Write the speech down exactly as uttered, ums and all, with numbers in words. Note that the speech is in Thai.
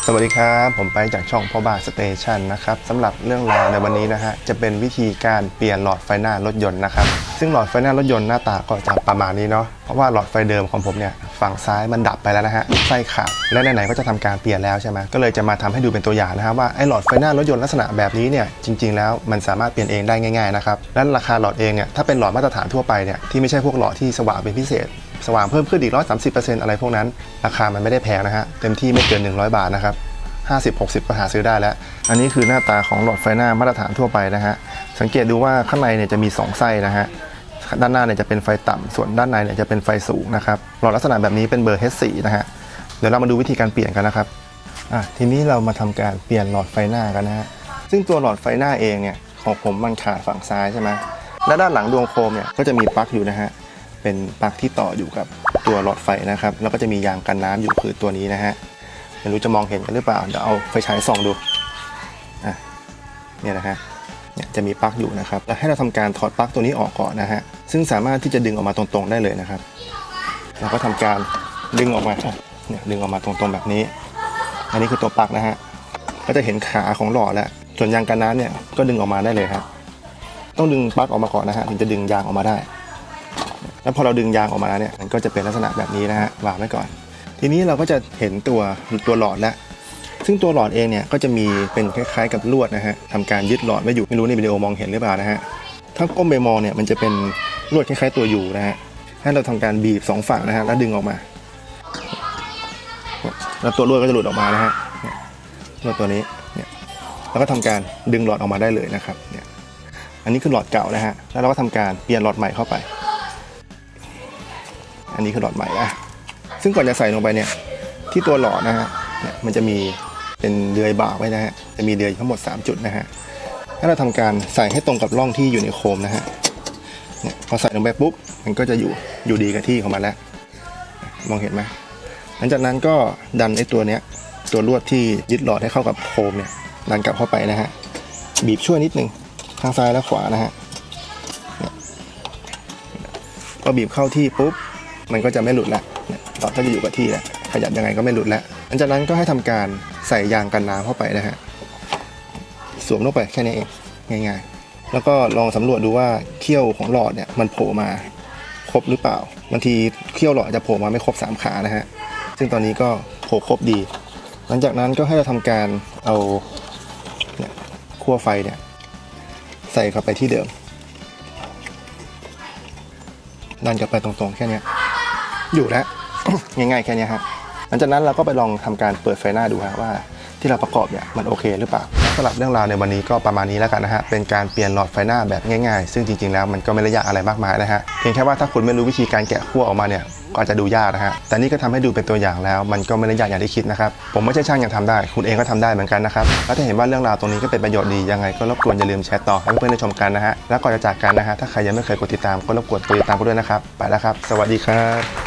สวัสดีครับผมไปจากช่องพ่อบ้านสเตชันนะครับสำหรับเรื่องราวในวันนี้นะฮะจะเป็นวิธีการเปลี่ยนหลอดไฟหน้ารถยนต์นะครับซึ่งหลอดไฟหน้ารถยนต์หน้าตาก็จะประมาณนี้เนาะเพราะว่าหลอดไฟเดิมของผมเนี่ยฝั่งซ้ายมันดับไปแล้วนะฮะไส้ขาดและไหนๆก็จะทำการเปลี่ยนแล้วใช่ไหมก็เลยจะมาทำให้ดูเป็นตัวอย่างนะฮะว่าไอ้หลอดไฟหน้ารถยนต์ลักษณะแบบนี้เนี่ยจริงๆแล้วมันสามารถเปลี่ยนเองได้ง่ายๆนะครับและราคาหลอดเองเนี่ยถ้าเป็นหลอดมาตรฐานทั่วไปเนี่ยที่ไม่ใช่พวกหลอดที่สว่างเป็นพิเศษสว่างเพิ่มขึ้นอีก ร้อยสามสิบเปอร์เซ็นต์ อะไรพวกนั้นราคามันไม่ได้แพงนะฮะเต็มที่ไม่เกินหนึ่งร้อยบาทนะครับห้าสิบ หกสิบก็หาซื้อได้แล้วอันนี้คือหน้าตาของหลอดไฟหน้ามาตรฐานทั่วไปนะฮะสังเกตดูว่าข้างในเนี่ยจะมีสองไส้นะฮะด้านหน้าเนี่ยจะเป็นไฟต่ำส่วนด้านในเนี่ยจะเป็นไฟสูงนะครับหลอดลักษณะแบบนี้เป็นเบอร์ เอช โฟร์ นะฮะเดี๋ยวเรามาดูวิธีการเปลี่ยนกันนะครับอ่ะทีนี้เรามาทำการเปลี่ยนหลอดไฟหน้ากันนะฮะซึ่งตัวหลอดไฟหน้าเองเนี่ยของผมมันขาดฝั่งซ้ายใช่ไหมและด้านหลังดวงโคมเนี่ยก็จะมีปลั๊กอยู่นะฮะเป็นปลั๊กที่ต่ออยู่กับตัวหลอดไฟนะครับแล้วก็จะมียางกันน้ำอยู่คือตัวนี้นะฮะไม่รู้จะมองเห็นกันหรือเปล่าเดี๋ยวเอาไฟฉายส่องดูอ่ะเนี่ยนะฮะเนี่ยจะมีปลั๊กอยู่นะครับแล้วให้เราทำการถอดปลั๊กตัวนี้ออกก่อนนะฮะซึ่งสามารถที่จะดึงออกมาตรงๆได้เลยนะครับเราก็ทำการดึงออกมาเนี่ยดึงออกมาตรงๆแบบนี้อันนี้คือตัวปลั๊กนะฮะก็จะเห็นขาของหลอดแล้วส่วนยางกันน้ำเนี่ยก็ดึงออกมาได้เลยครับต้องดึงปลั๊กออกมาก่อนนะฮะถึงจะดึงยางออกมาได้แล้วพอเราดึงยางออกมาเนี่ยมันก็จะเป็นลักษณะแบบนี้นะฮะวางไว้ก่อนทีนี้เราก็จะเห็นตัวตัวหลอดแล้วซึ่งตัวหลอดเองเนี่ยก็จะมีเป็นคล้ายๆกับลวดนะฮะทำการยึดหลอดไว้อยู่ไม่รู้ในวิดีโอมองเห็นหรือเปล่านะฮะถ้าก้มไปมองเนี่ยมันจะเป็นลวดคล้ายๆตัวยูนะฮะให้เราทำการบีบสองฝั่งนะฮะแล้วดึงออกมาแล้วตัวลวดก็จะหลุดออกมานะฮะลวดตัวนี้เนี่ยแล้วก็ทำการดึงหลอดออกมาได้เลยนะครับเนี่ยอันนี้คือหลอดเก่านะฮะแล้วเราก็ทำการเปลี่ยนหลอดใหม่เข้าไปอันนี้คือหลอดใหม่อะซึ่งก่อนจะใส่ลงไปเนี่ยที่ตัวหลอดนะฮะเนี่ยมันจะมีเป็นเดือยบ่าไว้นะฮะจะมีเดือยทั้งหมดสามจุดนะฮะถ้าเราทำการใส่ให้ตรงกับร่องที่อยู่ในโคมนะฮะเนี่ยพอใส่ลงไปปุ๊บมันก็จะอยู่อยู่ดีกับที่ของมันแล้วมองเห็นไหมหลังจากนั้นก็ดันไอ้ตัวเนี้ยตัวลวดที่ยึดหลอดให้เข้ากับโคมเนี่ยดันกลับเข้าไปนะฮะบีบช่วยนิดนึงทางซ้ายและขวานะฮะพอบีบเข้าที่ปุ๊บมันก็จะไม่หลุดละหลอดก็จะอยู่กับที่แหละขยับยังไงก็ไม่หลุดแล้วหลังจากนั้นก็ให้ทำการใส่ยางกันน้ำเข้าไปนะฮะสวมลงไปแค่นี้เองง่ายๆแล้วก็ลองสำรวจดูว่าเขี้ยวของหลอดเนี่ยมันโผล่มาครบหรือเปล่าบางทีเขี้ยวหลอดจะโผล่มาไม่ครบสามขานะฮะซึ่งตอนนี้ก็โผล่ครบดีหลังจากนั้นก็ให้เราทำการเอาเนี่ยขั้วไฟเนี่ยใส่เข้าไปที่เดิมดันกลับไปตรงๆแค่นี้อยู่แล้ว ง่ายๆแค่นี้ฮะหลังจากนั้นเราก็ไปลองทำการเปิดไฟหน้าดูฮะว่าที่เราประกอบเนี่ยมันโอเคหรือเปล่าสำหรับเรื่องราวในวันนี้ก็ประมาณนี้แล้วกันนะฮะเป็นการเปลี่ยนหลอดไฟหน้าแบบง่ายๆซึ่งจริงๆแล้วมันก็ไม่ได้ยากอะไรมากมายนะฮะเพียงแค่ว่าถ้าคุณไม่รู้วิธีการแกะขั้วออกมาเนี่ยก็อาจจะดูยากนะฮะแต่นี่ก็ทำให้ดูเป็นตัวอย่างแล้วมันก็ไม่ได้ยากอย่างที่คิดนะครับผมไม่ใช่ช่างยังทำได้คุณเองก็ทำได้เหมือนกันนะครับแล้วถ้าเห็นว่าเรื่องราวตรงนี้ก็เป็นประโยชน์ดียังไงก็รบกวนอย่าลืมแชร์ต่อให้เพื่อนๆได้ชมกันนะฮะแล้วก่อนจะจากกันนะฮะถ้าใครยังไม่เคยกดติดตามก็รบกวนกดติดตามกันด้วยนะครับไปแล้วครับสวัสดีครับ